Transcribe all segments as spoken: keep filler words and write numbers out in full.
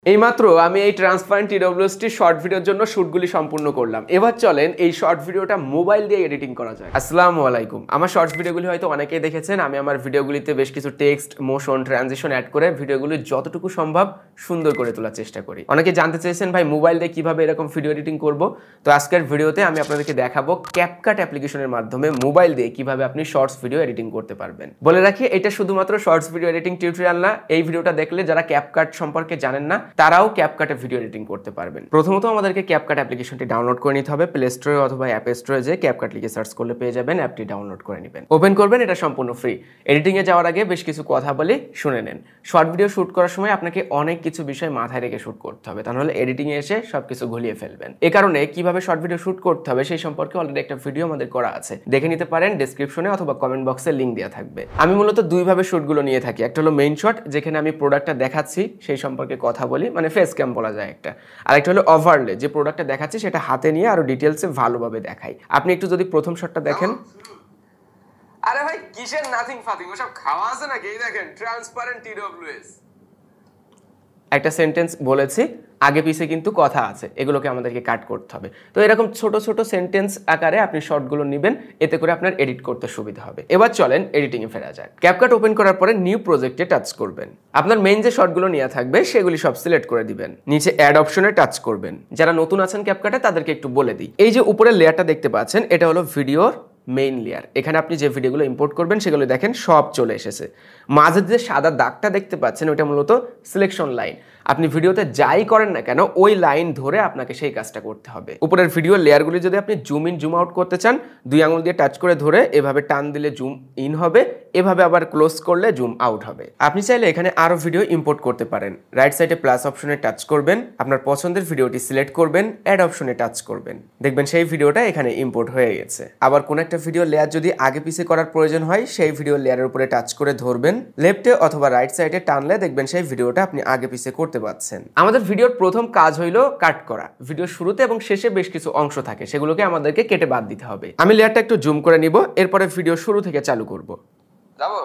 এইমাত্র আমি এই ট্রান্সপারেন্ট টিডব্লিউএসটি শর্ট ভিডিওর জন্য শুটগুলি সম্পূর্ণ করলাম। এবার চলেন এই শর্ট ভিডিওটা মোবাইল দিয়ে এডিটিং করা যায়। আসসালামু আলাইকুম। আমার শর্টস ভিডিওগুলি হয়তো অনেকেই দেখেছেন। আমি আমার ভিডিওগুলিতে বেশ কিছু টেক্সট, মোশন, ট্রানজিশন অ্যাড করে ভিডিওগুলি যতটুকু সম্ভব সুন্দর করে তোলার চেষ্টা করি। অনেকে জানতে চেয়েছেন ভাই মোবাইল দিয়ে কিভাবে এরকম ভিডিও এডিটিং করব। তো আজকের ভিডিওতে আমি আপনাদেরকে দেখাবো ক্যাপকাট অ্যাপ্লিকেশনের মাধ্যমে মোবাইল দিয়ে কিভাবে আপনি শর্টস ভিডিও এডিটিং করতে পারবেন। বলে রাখি, এটা শুধুমাত্র শর্টস ভিডিও এডিটিং টিউটোরিয়াল না। এই ভিডিওটা দেখলে যারা ক্যাপকাট সম্পর্কে জানেন না তারাও ক্যাপকাটে ভিডিও এডিটিং করতে পারবেন। প্রথমত আমাদেরকে ক্যাপকাট অ্যাপ্লিকেশনটি ডাউনলোড করে নিতে হবে। প্লে স্টোরে অথবা অ্যাপ স্টোরে যে ক্যাপকাট লিখে সার্চ করলে পেয়ে যাবেন। অ্যাপটি ডাউনলোড করে নেবেন, ওপেন করবেন। এটা সম্পূর্ণ ফ্রি। এডিটিং এ যাওয়ার আগে বেশ কিছু কথা বলি, শুনে নেন। শর্ট ভিডিও শুট করার সময় আপনাকে অনেক কিছু বিষয় মাথায় রেখে শুট করতে হবে, তাহলে এডিটিং এ এসে সবকিছু ঘুলিয়ে ফেলবেন। এই কারণে কিভাবে শর্ট ভিডিও শুট করতে হবে সেই সম্পর্কে অলরেডি একটা ভিডিও আমাদের করা আছে, দেখে নিতে পারেন। ডেসক্রিপশনে অথবা কমেন্ট বক্সে লিংক দেওয়া থাকবে। আমি মূলত দুইভাবে শুটগুলো নিয়ে থাকি। একটা হলো মেইন শট, যেখানে আমি প্রোডাক্টটা দেখাচ্ছি সেই সম্পর্কে কথা বলি, মানে ফেস ক্যাম বলা যায় একটা। আরেকটা হলো ওভারলে, যে প্রোডাক্টটা দেখাচ্ছি সেটা হাতে নিয়ে আরো ডিটেলসে ভালোভাবে দেখাই। আপনি একটু যদি প্রথম শটটা দেখেন। আরে ভাই কিসের নাথিং ফাথিং, ওসব খাওয়া আছে নাকি? এই দেখেন ট্রান্সপারেন্ট টিডব্লিউএস। একটা সেন্টেন্স বলেছি, আগে পিছে কিন্তু কথা আছে, এগুলোকে আমাদেরকে কাট করতে হবে। তো এরকম ছোট ছোট সেন্টেন্স আকারে আপনি শর্টগুলো নেবেন, এতে করে আপনার এডিট করতে সুবিধা হবে। এবার চলেন এডিটিং এ ফেরা যায়। ক্যাপকাট ওপেন করার পরে নিউ প্রজেক্টে টাচ করবেন। আপনার মেইন যে শর্টগুলো নেওয়া থাকবে সেগুলি সব সিলেক্ট করে দিবেন। নিচে অ্যাড অপশনে টাচ করবেন। যারা নতুন আছেন ক্যাপকাটে তাদেরকে একটু বলে দিই, এই যে উপরের লেয়ারটা দেখতে পাচ্ছেন, এটা হলো ভিডিওর মেইন লেয়ার। এখানে আপনি যে ভিডিওগুলো ইম্পোর্ট করবেন সেগুলো দেখেন সব চলে এসেছে। মাঝে যে সাদা দাগটা দেখতে পাচ্ছেন ওইটা মূলত সিলেকশন লাইন। আপনি ভিডিওতে যাই করেন না কেন ওই লাইন ধরে আপনাকে সেই কাজটা করতে হবে। উপরের ভিডিও লেয়ারগুলি যদি আপনি জুম ইন জুম আউট করতে চান, দুই আঙুল দিয়ে টাচ করে ধরে এভাবে টান দিলে জুম ইন হবে, এভাবে আবার ক্লোজ করলে জুম আউট হবে। আপনি চাইলে এখানে আরো ভিডিও ইম্পোর্ট করতে পারেন। রাইট সাইডে প্লাস অপশনে টাচ করবেন, আপনার পছন্দের ভিডিওটি সিলেক্ট করবেন, অ্যাড অপশনে টাচ করবেন, দেখবেন সেই ভিডিওটা এখানে ইম্পোর্ট হয়ে গেছে। আবার কোন একটা ভিডিও লেয়ার যদি আগে পিছে করার প্রয়োজন হয়, সেই ভিডিও লেয়ারের উপরে টাচ করে ধরবেন, লেফটে অথবা রাইট সাইডে টানলে দেখবেন সেই ভিডিওটা আপনি আগে পিছে করতে পারছেন। আমাদের ভিডিওর প্রথম কাজ হইলো কাট করা। ভিডিও শুরুতে এবং শেষে বেশ কিছু অংশ থাকে, সেগুলোকে আমাদেরকে কেটে বাদ দিতে হবে। আমি লেয়ারটা একটু জুম করে নিব, এরপরে ভিডিও শুরু থেকে চালু করব। যাবো।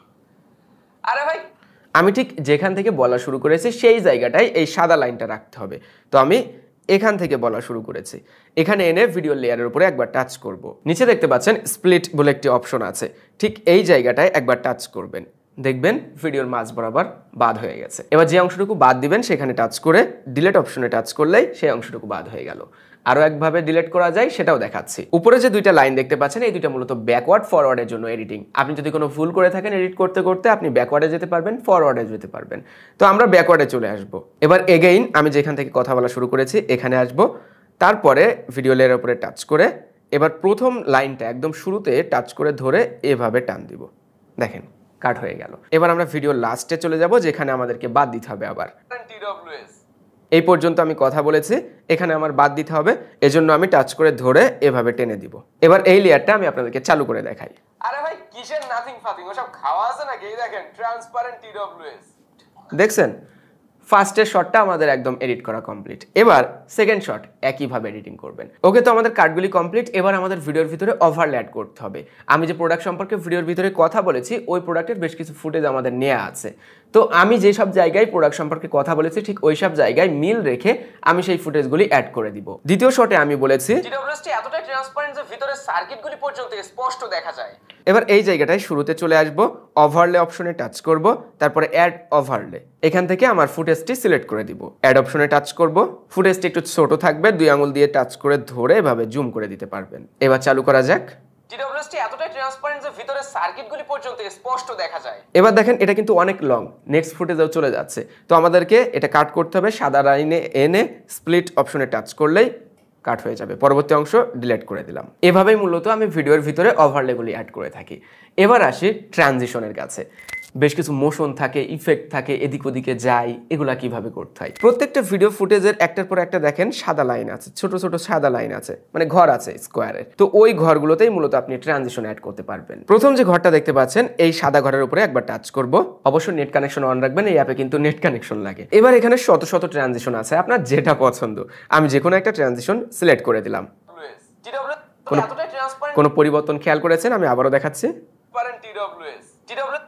আরে ভাই, আমি ঠিক যেখান থেকে বলা শুরু করেছি সেই জায়গাটায় এই সাদা লাইনটা রাখতে হবে। তো আমি এখান থেকে বলা শুরু করেছি, এখানে এনে ভিডিও লেয়ারের উপরে একবার টাচ করব। নিচে দেখতে পাচ্ছেন স্প্লিট বলে একটি অপশন আছে, ঠিক এই জায়গাটায় একবার টাচ করবেন, দেখবেন ভিডিওর মাঝ বরাবর বাদ হয়ে গেছে। এবার যে অংশটুকু বাদ দিবেন সেখানে টাচ করে ডিলিট অপশনে টাচ করলেই সেই অংশটুকু বাদ হয়ে গেল। আরো একভাবে ডিলিট করা যায় সেটাও দেখাচ্ছি। উপরে যে দুইটা লাইন দেখতে পাচ্ছেন, এই দুইটা মূলত ব্যাকওয়ার্ড ফরওয়ার্ডের জন্য এডিটিং। আপনি যদি কোনো ভুল করে থাকেন এডিট করতে করতে, আপনি ব্যাকওয়ার্ডে যেতে পারবেন, ফরওয়ার্ডে যেতে পারবেন। তো আমরা ব্যাকওয়ার্ডে চলে আসব। এবার এগেইন আমি যেখান থেকে কথা বলা শুরু করেছি এখানে আসব, তারপরে ভিডিও লেয়ারের উপরে টাচ করে এবার প্রথম লাইনটা একদম শুরুতে টাচ করে ধরে এভাবে টান দিব, দেখেন কাট হয়ে গেল। এবার আমরা ভিডিও লাস্টে চলে যাব, যেখানে আমাদেরকে বাদ দিতে হবে। আবার এই পর্যন্ত আমি কথা বলেছি, এখানে আমার বাদ দিতে হবে, এজন্য আমি টাচ করে ধরে এভাবে টেনে দিব। এবার এই লেয়ারটা আমি আপনাদেরকে চালু করে দেখাই। আরে ভাই কিসের নাথিং ফাথিং, ওসব খাওয়া আছে নাকি? এই দেখেন ট্রান্সপারেন্ট টিডব্লিউএস। দেখছেন ফার্স্টের শটটা আমাদের একদম এডিট করা কমপ্লিট। এবার সেকেন্ড শট একইভাবে এডিটিং করবেন। ওকে, তো আমাদের কাটগুলি কমপ্লিট। এবার আমাদের ভিডিওর ভিতরে ওভারলে অ্যাড করতে হবে। আমি যে প্রোডাক্ট সম্পর্কে ভিডিওর ভিতরে কথা বলেছি ওই প্রোডাক্টের বেশ কিছু ফুটেজ আমাদের নেওয়া আছে। তো আমি যে সব জায়গায় প্রোডাক্ট সম্পর্কে কথা বলেছি ঠিক ওই সব জায়গায় মিল রেখে আমি সেই ফুটেজগুলি অ্যাড করে দিব। দ্বিতীয় শটে আমি বলেছি টিডব্লিউএসটি এতটাই ট্রান্সপারেন্ট যে ভিতরে সার্কিটগুলি পর্যন্ত স্পষ্ট দেখা যায়। এবার এই জায়গাটায় শুরুতে চলে আসব, ওভারলে অপশনে টাচ করব, তারপরে অ্যাড ওভারলে। এখান থেকে আমার ফুটেজটি সিলেক্ট করে দিব, অ্যাড অপশনে টাচ করব। ফুটেজটি একটু ছোট থাকবে, দুই আঙুল দিয়ে টাচ করে ধরে এভাবে জুম করে দিতে পারবেন। এবার চালু করা যাক। টিডব্লিউএসটি এতটাই ট্রান্সপারেন্ট যে ভিতরে সার্কিটগুলি পর্যন্ত স্পষ্ট দেখা যায়। এবার দেখেন এটা কিন্তু অনেক লং, নেক্সট ফুটেজেও চলে যাচ্ছে। তো আমাদেরকে এটা কাট করতে হবে। সাদা লাইনে এনে স্প্লিট অপশনে টাচ করলেই কাট হয়ে যাবে। পরবর্তী অংশ ডিলিট করে দিলাম। এভাবেই মূলত আমি ভিডিওর ভিতরে ওভারলেগুলি অ্যাড করে থাকি। এবার আসি ট্রানজিশনের কাছে। বেশ কিছু মোশন থাকে, ইফেক্ট থাকে, এদিক ওদিকে যাই, এগুলা কিভাবে করতে হয়। প্রত্যেকটা ভিডিও ফুটেজের একটার পর একটা দেখেন সাদা লাইন আছে, ছোট ছোট সাদা লাইন আছে, মানে ঘর আছে স্কোয়ারের। তো ওই ঘরগুলোতেই মূলত আপনি ট্রানজিশন অ্যাড করতে পারবেন। প্রথম যে ঘরটা দেখতে পাচ্ছেন এই সাদা ঘরের উপরে একবার টাচ করব। অবশ্যই নেট কানেকশন অন রাখবেন, এই অ্যাপে কিন্তু নেট কানেকশন লাগে। এবার এখানে শত শত ট্রানজিশন আছে, আপনার যেটা পছন্দ। আমি যে কোনো একটা ট্রানজিশন সিলেক্ট করে দিলাম। কোনো পরিবর্তন খেয়াল করেছেন? আমি আবারও দেখাচ্ছি।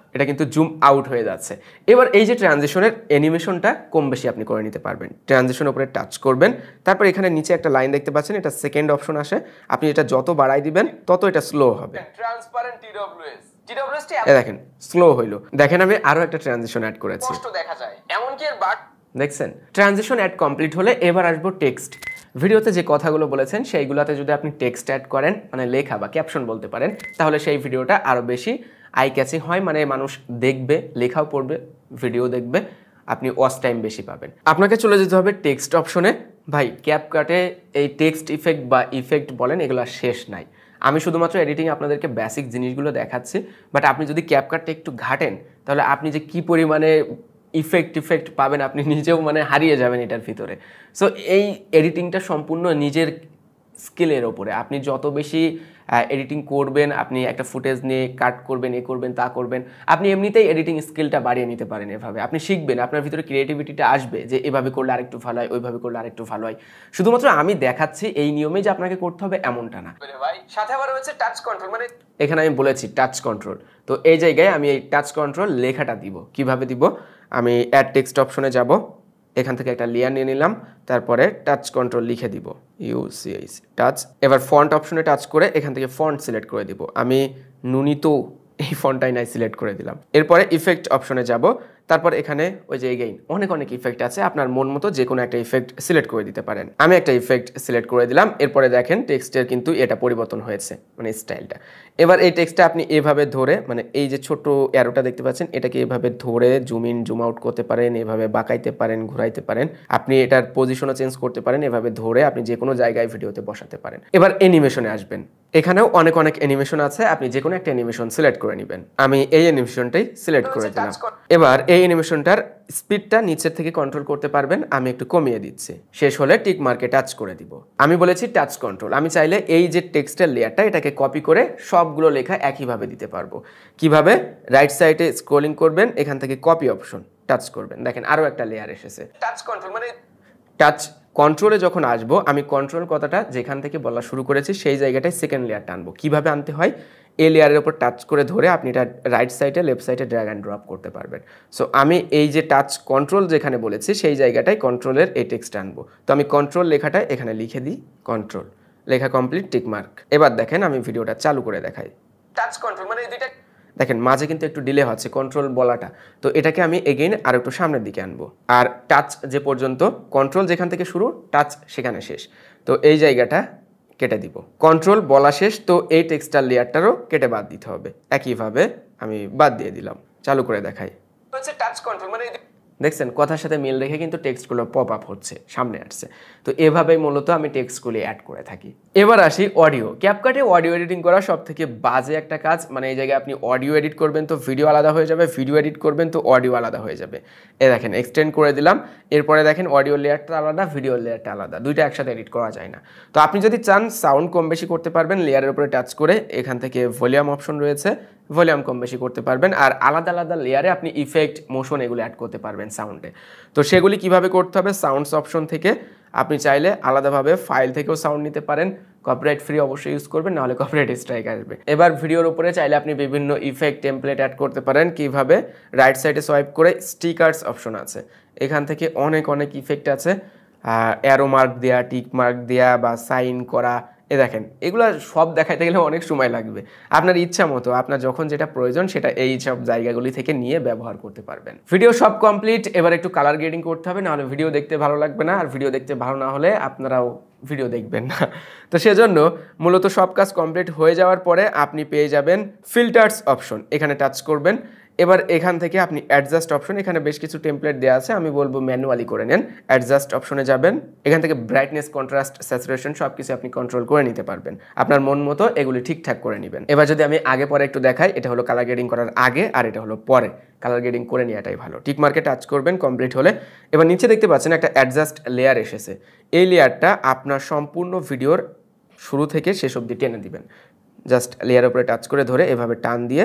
এটা কিন্তু জুম আউট হয়ে যাচ্ছে। এবার এই যে ট্রানজিশনের অ্যানিমেশনটা কম বেশি আপনি করে নিতে পারবেন। ট্রানজিশনের উপরে টাচ করবেন, তারপর এখানে নিচে একটা লাইন দেখতে পাচ্ছেন, এটা সেকেন্ড অপশন আসে, আপনি এটা যত বাড়াই দিবেন তত এটা স্লো হবে। ট্রান্সপারেন্ট টিডব্লিউএস টিডব্লিউএসটি এই দেখেন স্লো হইলো। দেখেন আমি আরো একটা ট্রানজিশন অ্যাড করেছি, স্পষ্ট দেখা যায়, এমনকি এর বাট দেখছেন। ট্রানজিশন অ্যাড কমপ্লিট হলে এবার আসবো টেক্সট। ভিডিওতে যে কথাগুলো বলেছেন সেইগুলোতে যদি আপনি টেক্সট অ্যাড করেন, মানে লেখা বা ক্যাপশন বলতে পারেন, তাহলে সেই ভিডিওটা আরো বেশি আই ক্যাচিং হয়, মানে মানুষ দেখবে, লেখাও পড়বে, ভিডিও দেখবে, আপনি ওয়াচ টাইম বেশি পাবেন। আপনাকে চলে যেতে হবে টেক্সট অপশনে। ভাই ক্যাপকাটে এই টেক্সট ইফেক্ট বা ইফেক্ট বলেন এগুলো শেষ নাই। আমি শুধুমাত্র এডিটিং আপনাদেরকে বেসিক জিনিসগুলো দেখাচ্ছি, বাট আপনি যদি ক্যাপকাটটা একটু ঘাটেন তাহলে আপনি যে কি পরিমাণে ইফেক্ট ইফেক্ট পাবেন আপনি নিজেও মানে হারিয়ে যাবেন এটার ভিতরে। সো এই এডিটিংটা সম্পূর্ণ নিজের স্কিলের ওপরে। আপনি যত বেশি এডিটিং করবেন, আপনি একটা ফুটেজ নিয়ে কাট করবেন, এ করবেন, তা করবেন, আপনি এমনিতেই এডিটিং স্কিলটা বাড়িয়ে নিতে পারেন। এভাবে আপনি শিখবেন, আপনার ভিতরে ক্রিয়েটিভিটিটা আসবে যে এভাবে করলে আরেকটু ভালো হয়, ওইভাবে করলে আরেকটু ভালো হয়। শুধুমাত্র আমি দেখাচ্ছি এই নিয়মে যে আপনাকে করতে হবে এমনটা না ভাই। সাথে আবার হচ্ছে টাচ কন্ট্রোল, মানে এখানে আমি বলেছি টাচ কন্ট্রোল, তো এই জায়গায় আমি এই টাচ কন্ট্রোল লেখাটা দিব। কিভাবে দিব? আমি অ্যাড টেক্সট অপশনে যাব, এখান থেকে একটা লেয়ার নিয়ে নিলাম, তারপরে টাচ কন্ট্রোল লিখে দিব, ইউসিআইসি টাচ। এবার ফন্ট অপশনে টাচ করে এখান থেকে ফন্ট সিলেক্ট করে দিব। আমি নুনিত এই ফন্টটাই নাই সিলেক্ট করে দিলাম। এরপরে ইফেক্ট অপশনে যাব, তারপর এখানে ওই যে এগেইন অনেক অনেক ইফেক্ট আছে, আপনার মন মতো যে কোনো একটা ইফেক্ট সিলেক্ট করে দিতে পারেন। আমি একটা ইফেক্ট সিলেক্ট করে দিলাম। এরপরে দেখেন টেক্সটের কিন্তু এটা পরিবর্তন হয়েছে, মানে স্টাইলটা। এবার এই টেক্সটটা আপনি এভাবে ধরে, মানে এই যে ছোট অ্যারোটা দেখতে পাচ্ছেন, এটাকে এভাবে ধরে জুম ইন জুম আউট করতে পারেন, এভাবে বাঁকাইতে পারেন, ঘুরাইতে পারেন, আপনি এটার পজিশনও চেঞ্জ করতে পারেন। এভাবে ধরে আপনি যে কোনো জায়গায় ভিডিওতে বসাতে পারেন। এবার অ্যানিমেশনে আসবেন, এখানেও অনেক অনেক অ্যানিমেশন আছে, আপনি যে কোনো একটা অ্যানিমেশন সিলেক্ট করে নেবেন। আমি এই অ্যানিমেশনটাই সিলেক্ট করে দিলাম। এবার এই অ্যানিমেশনটার স্পিডটা নিচের থেকে কন্ট্রোল করতে পারবেন, আমি একটু কমিয়ে দিচ্ছি। শেষ হলে টিক মার্কে টাচ করে দিব। আমি বলেছি টাচ কন্ট্রোল। আমি চাইলে এই যে টেক্সটের লেয়ারটা এটাকে কপি করে সবগুলো লেখা একইভাবে দিতে পারবো। কিভাবে? রাইট সাইডে স্ক্রলিং করবেন, এখান থেকে কপি অপশন টাচ করবেন, দেখেন আরো একটা লেয়ার এসেছে। টাচ কন্ট্রোল মানে টাচ কন্ট্রোলে যখন আসবো, আমি কন্ট্রোল কথাটা যেখান থেকে বলা শুরু করেছি সেই জায়গাটায় সেকেন্ড লেয়ারটা আনবো। কিভাবে আনতে হয়? এই লেয়ারের উপর টাচ করে ধরে আপনি এটা রাইট সাইডে লেফট সাইডে ড্র্যাগ অ্যান্ড ড্রপ করতে পারবেন। সো আমি এই যে টাচ কন্ট্রোল যেখানে বলেছি সেই জায়গাটায় কন্ট্রোলের এই টেক্সট আনবো। তো আমি কন্ট্রোল লেখাটা এখানে লিখে দিই, কন্ট্রোল লেখা কমপ্লিট, টিক মার্ক। এবার দেখেন আমি ভিডিওটা চালু করে দেখাই। টাচ কন্ট্রোল মানে এই দুইটা দেখেন মাঝে কিন্তু একটু ডিলে হচ্ছে কন্ট্রোল বলাটা, তো এটাকে আমি এগেইন আর একটু সামনের দিকে আনবো। আর টাচ যে পর্যন্ত, কন্ট্রোল যেখান থেকে শুরু, টাচ সেখানে শেষ, তো এই জায়গাটা কেটে দিব। কন্ট্রোল বলা শেষ, তো এই টেক্সটার লেয়ারটারও কেটে বাদ দিতে হবে। একইভাবে আমি বাদ দিয়ে দিলাম, চালু করে দেখাই। টাচ কন্ট্রোল মানে দেখছেন কথার সাথে মিল রেখে কিন্তু টেক্সটগুলো পপ আপ হচ্ছে, সামনে আসছে। তো এভাবেই মূলত আমি টেক্সটগুলি অ্যাড করে থাকি। এবার আসি অডিও। ক্যাপকাটে অডিও এডিটিং করা সব থেকে বাজে একটা কাজ, মানে এই জায়গায় আপনি অডিও এডিট করবেন তো ভিডিও আলাদা হয়ে যাবে, ভিডিও এডিট করবেন তো অডিও আলাদা হয়ে যাবে। এ দেখেন এক্সটেন্ড করে দিলাম, এরপরে দেখেন অডিও লেয়ারটা আলাদা, ভিডিও লেয়ারটা আলাদা, দুইটা একসাথে এডিট করা যায় না। তো আপনি যদি চান সাউন্ড কম বেশি করতে পারবেন, লেয়ারের উপরে টাচ করে এখান থেকে ভলিউম অপশন রয়েছে, ভলিউম কম বেশি করতে পারবেন। আর আলাদা আলাদা লেয়ারে আপনি ইফেক্ট, মোশন এগুলো অ্যাড করতে পারবেন সাউন্ডে। তো সেগুলি কিভাবে করতে হবে? সাউন্ডস অপশন থেকে আপনি চাইলে আলাদাভাবে ফাইল থেকেও সাউন্ড নিতে পারেন, কপিরাইট ফ্রি অবশ্যই ইউজ করবেন, নাহলে কপিরাইট স্ট্রাইক আসবে। এবার ভিডিওর উপরে চাইলে আপনি বিভিন্ন ইফেক্ট টেমপ্লেট অ্যাড করতে পারেন। কিভাবে? রাইট সাইডে সোয়াইপ করে স্টিকার্স অপশন আছে, এখান থেকে অনেক অনেক ইফেক্ট আছে, অ্যারো মার্ক দেয়া, টিক মার্ক দেয়া বা সাইন করা। এ দেখেন এগুলো সব দেখাইতে গেলে অনেক সময় লাগবে। আপনার ইচ্ছা মতো আপনার যখন যেটা প্রয়োজন সেটা এই সব জায়গাগুলি থেকে নিয়ে ব্যবহার করতে পারবেন। ভিডিও সব কমপ্লিট, এবার একটু কালার গ্রেডিং করতে হবে, নাহলে ভিডিও দেখতে ভালো লাগবে না। আর ভিডিও দেখতে ভালো না হলে আপনারাও ভিডিও দেখবেন না। তো সেজন্য মূলত সব কাজ কমপ্লিট হয়ে যাওয়ার পরে আপনি পেয়ে যাবেন ফিল্টার্স অপশন, এখানে টাচ করবেন। এবার এখান থেকে আপনি অ্যাডজাস্ট অপশন, এখানে বেশ কিছু টেমপ্লেট দেওয়া আছে, আমি বলবো ম্যানুয়ালি করে নেন। অ্যাডজাস্ট অপশনে যাবেন, এখান থেকে ব্রাইটনেস, কন্ট্রাস্ট, স্যাচুরেশন সব কিছু আপনি কন্ট্রোল করে নিতে পারবেন। আপনার মন মতো এগুলি ঠিকঠাক করে নেবেন। এবার যদি আমি আগে পরে একটু দেখাই, এটা হলো কালার গ্রেডিং করার আগে আর এটা হলো পরে। কালার গ্রেডিং করে নেওয়াটাই ভালো। টিক মার্কে টাচ করবেন কমপ্লিট হলে। এবার নিচে দেখতে পাচ্ছেন একটা অ্যাডজাস্ট লেয়ার এসেছে, এই লেয়ারটা আপনার সম্পূর্ণ ভিডিওর শুরু থেকে শেষ অবধি টেনে দিবেন। জাস্ট লেয়ারের উপরে টাচ করে ধরে এভাবে টান দিয়ে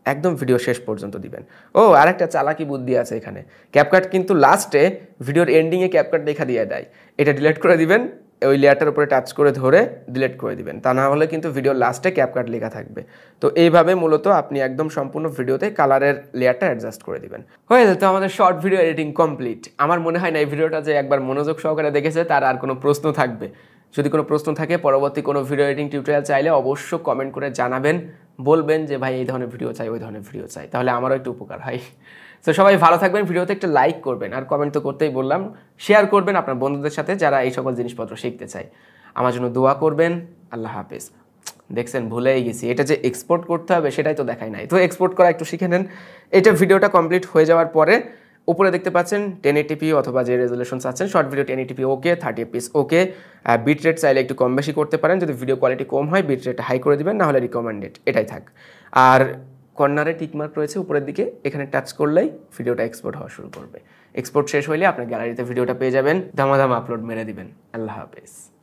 একদম ভিডিও শেষ পর্যন্ত দিবেন। ও আরেকটা চালাকি বুদ্ধি আছে এখানে, ক্যাপকাট কিন্তু লাস্টে ভিডিওর এন্ডিংয়ে ক্যাপকাট লেখা দিয়ে দেয়, এটা ডিলিট করে দিবেন, ওই লেয়ারটার উপরে টাচ করে ধরে ডিলিট করে দিবেন, তা না হলে কিন্তু ভিডিওর লাস্টে ক্যাপকাট লেখা থাকবে। তো এইভাবে মূলত আপনি একদম সম্পূর্ণ ভিডিওতে কালারের লেয়ারটা অ্যাডজাস্ট করে দিবেন। হয়ে যেত আমাদের শর্ট ভিডিও এডিটিং কমপ্লিট। আমার মনে হয় না এই ভিডিওটা যে একবার মনোযোগ সহকারে দেখেছে তার আর কোনো প্রশ্ন থাকবে। যদি কোনো প্রশ্ন থাকে, পরবর্তী কোনো ভিডিও এডিটিং টিউটোরিয়াল চাইলে অবশ্য কমেন্ট করে জানাবেন, বলবেন যে ভাই এই ধরনের ভিডিও চাই, ওই ধরনের ভিডিও চাই, তাহলে আমারও একটু উপকার হয়। তো সবাই ভালো থাকবেন, ভিডিওতে একটা লাইক করবেন, আর কমেন্ট তো করতেই বললাম, শেয়ার করবেন আপনার বন্ধুদের সাথে যারা এই সকল জিনিসপত্র শিখতে চায়। আমার জন্য দোয়া করবেন। আল্লাহ হাফেজ। দেখছেন ভুলেই গেছি, এটা যে এক্সপোর্ট করতে হবে সেটাই তো দেখাই নাই। তো এক্সপোর্ট করা একটু শিখে নেন। এটা ভিডিওটা কমপ্লিট হয়ে যাওয়ার পরে উপরে দেখতে পাচ্ছেন টেন এইটিপি অথবা যে রেজুলেশন চাচ্ছেন, short video ten eighty p okay, thirty FPS okay. Bit rate চাইলে একটু কম বেশি করতে পারেন, যদি ভিডিও কোয়ালিটি কম হয় বিট রেট হাই করে দিবেন, না হলে রিকমেন্ডেড, এটাই থাক। আর কর্নারে টিকমার্ক রয়েছে উপরের দিকে, এখানে টাচ করলেই ভিডিওটা এক্সপোর্ট হওয়া শুরু করবে। এক্সপোর্ট শেষ হইলে আপনার গ্যালারিতে ভিডিওটা পেয়ে যাবেন, ধামাধাম আপলোড মেরে দিবেন। আল্লাহ হাফেজ।